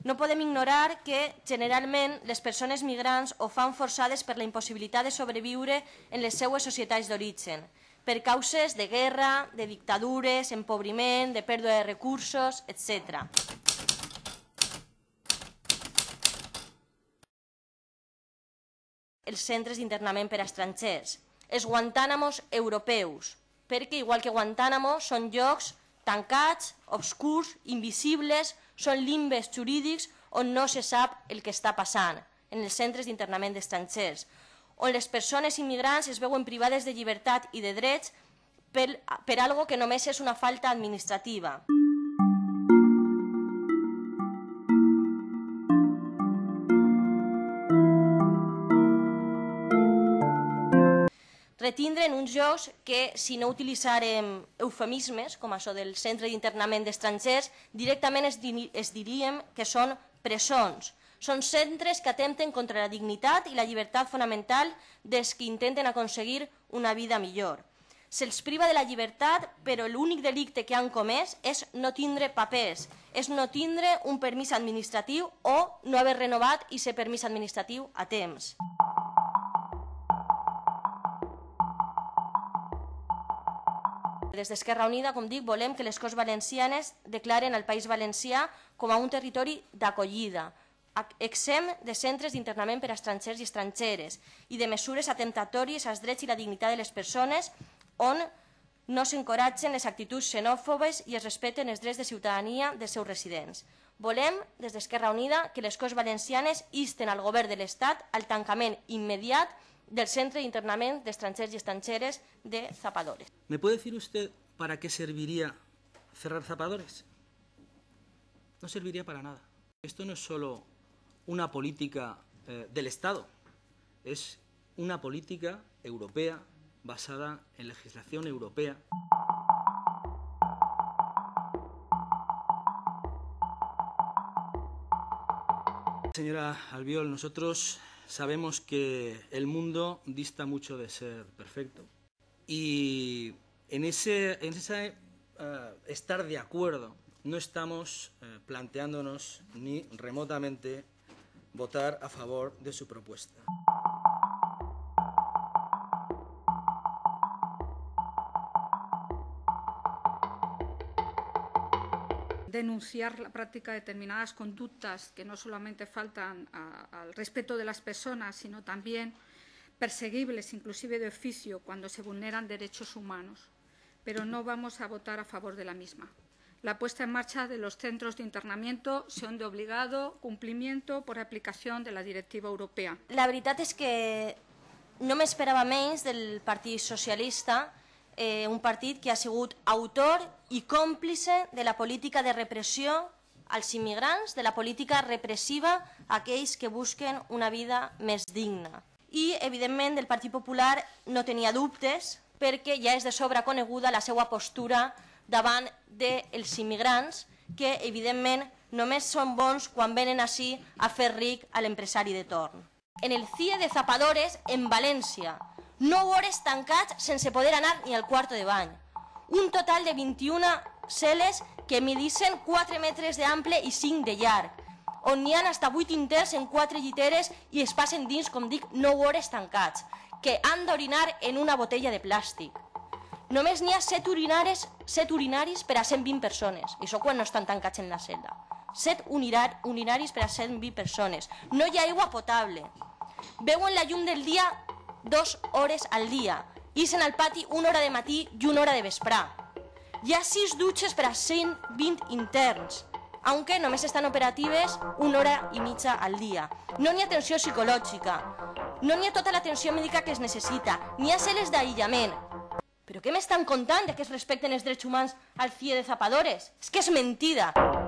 No podem ignorar que, generalment, les persones migrants ho fan forçades per la impossibilitat de sobreviure en les seues societats d'origen, per causes de guerra, de dictadures, empobriment, de pèrdua de recursos, etc. Els centres d'internament per a estrangers, els Guantánamos europeus, perquè, igual que Guantánamo, són llocs tancats, obscurs, invisibles, són limbes jurídics on no se sap el que està passant, en els centres d'internament d'estrangers, on les persones immigrants es veuen privades de llibertat i de drets per algo que només és una falta administrativa. Retindre en uns llocs que, si no utilitzàrem eufemismes, com això del centre d'internament d'estrangers, directament es diríem que són presons. Són centres que atempten contra la dignitat i la llibertat fonamental dels que intenten aconseguir una vida millor. Se'ls priva de la llibertat, però l'únic delicte que han comès és no tindre papers, és no tindre un permís administratiu o no haver renovat aquest permís administratiu a temps. Des d'Esquerra Unida, com dic, volem que les Corts Valencianes declaren el País Valencià com a un territori d'acollida, exempt de centres d'internament per a estrangers i estrangeres i de mesures atemptatòries als drets i la dignitat de les persones on no s'encoratgen les actituds xenòfobes i es respecten els drets de ciutadania dels seus residents. Volem, des d'Esquerra Unida, que les Corts Valencianes insten al Govern de l'Estat al tancament immediat del Centre d'Internament d'Estrangers y Extranjeres de Zapadores. ¿Me puede decir usted para qué serviría cerrar Zapadores? No serviría para nada. Esto no es solo una política del Estado, es una política europea basada en legislación europea. Señora Albiol, nosotros sabemos que el mundo dista mucho de ser perfecto y en ese estar de acuerdo no estamos planteándonos ni remotamente votar a favor de su propuesta. Denunciar la práctica de determinadas conductas que no solamente faltan al respeto de las personas, sino también perseguibles, inclusive de oficio, cuando se vulneran derechos humanos. Pero no vamos a votar a favor de la misma. La puesta en marcha de los centros de internamiento son de obligado cumplimiento por aplicación de la directiva europea. La veritat és que no m'esperava menys del Partit Socialista, un partit que ha sigut autor i còmplice de la política de repressió als immigrants, de la política repressiva a aquells que busquen una vida més digna. I, evidentment, del Partit Popular no tenia dubtes perquè ja és de sobra coneguda la seva postura davant dels immigrants que, evidentment, només són bons quan venen ací a fer ric a l'empresari de torn. En el CIE de Zapadores, en València, 9 hores tancats sense poder anar ni al quarto de bany. Un total de 21 cel·les que midissin 4 metres d'ample i 5 de llarg, on n'hi ha fins a 8 interns en 4 lliteres i es passen dins, com dic, 9 hores tancats, que han d'orinar en una botella de plàstic. Només n'hi ha 7 urinaris per a 120 persones, i això quan no estan tancats en la cel·la. 7 urinaris per a 120 persones. No hi ha aigua potable. Veuen la llum del dia 2 hores al dia. Ixen al pati 1 hora de matí i 1 hora de vesprà. Hi ha 6 dutxes per a 120 interns, aunque només estan operatives 1 hora i mitja al dia. No n'hi ha atenció psicològica, no n'hi ha tota l'atenció mèdica que es necessita, n'hi ha cel·les d'aïllament. Però què m'estan contant de que es respecten els drets humans al CIE de Zapadores? És que és mentida.